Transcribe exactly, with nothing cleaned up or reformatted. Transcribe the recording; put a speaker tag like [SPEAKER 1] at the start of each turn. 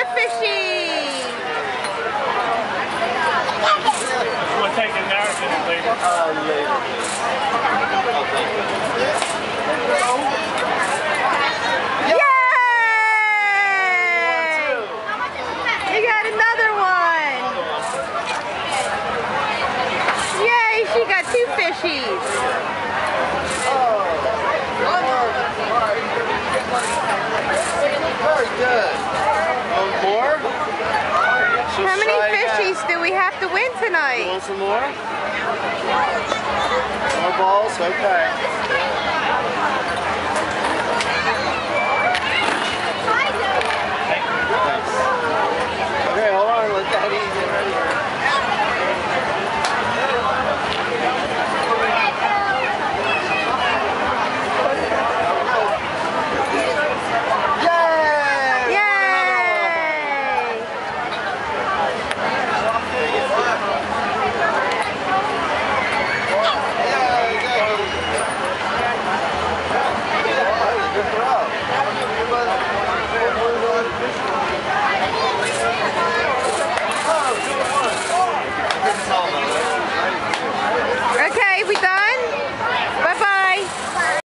[SPEAKER 1] a fishy!
[SPEAKER 2] We'll take a narrative and leave it.
[SPEAKER 3] Oh, yeah.
[SPEAKER 1] Yay! You got another one! Yay, she got two fishies!
[SPEAKER 3] Very good. One more? So
[SPEAKER 1] how many fishies do we have to win tonight?
[SPEAKER 3] You want some more? More balls? Okay.